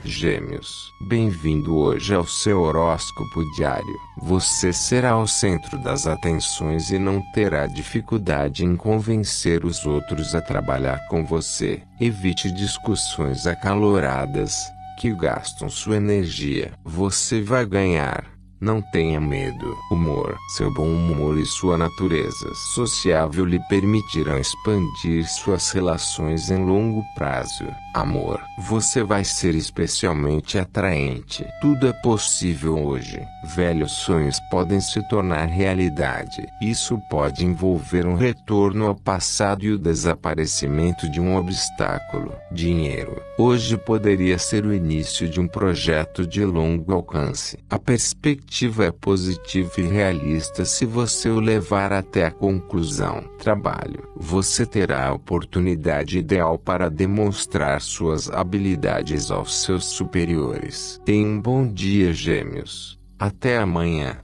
Gêmeos, bem-vindo hoje ao seu horóscopo diário. Você será o centro das atenções e não terá dificuldade em convencer os outros a trabalhar com você. Evite discussões acaloradas, que gastam sua energia. Você vai ganhar. Não tenha medo. Humor. Seu bom humor e sua natureza sociável lhe permitirão expandir suas relações em longo prazo. Amor. Você vai ser especialmente atraente. Tudo é possível hoje. Velhos sonhos podem se tornar realidade. Isso pode envolver um retorno ao passado e o desaparecimento de um obstáculo. Dinheiro. Hoje poderia ser o início de um projeto de longo alcance. A perspectiva é positiva e realista se você o levar até a conclusão. Trabalho. Você terá a oportunidade ideal para demonstrar suas habilidades aos seus superiores. Tenha um bom dia, Gêmeos. Até amanhã.